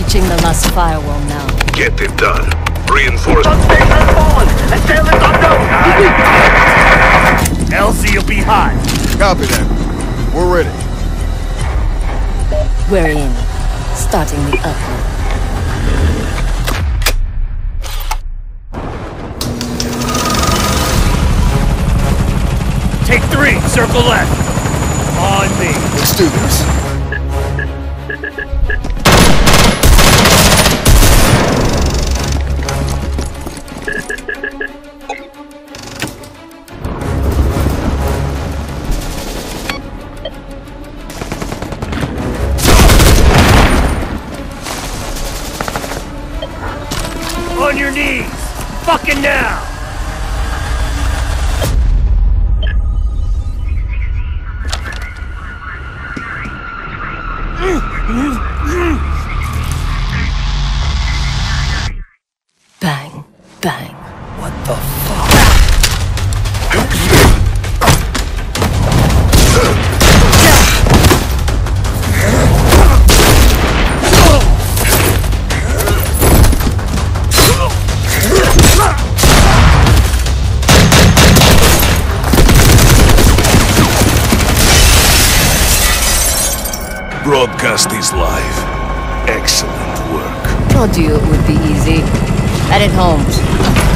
Breaching the last firewall now. Get it done. Reinforce. Substation has fallen! Assailants unknown! LZ will be hot! Copy that. We're ready. We're in. Starting the upload. Take 3, circle left! On me! Let's do this. On your knees! Fucking now! Bang, bang. What the fuck? Broadcast is live. Excellent work. Told you it would be easy. Headed home.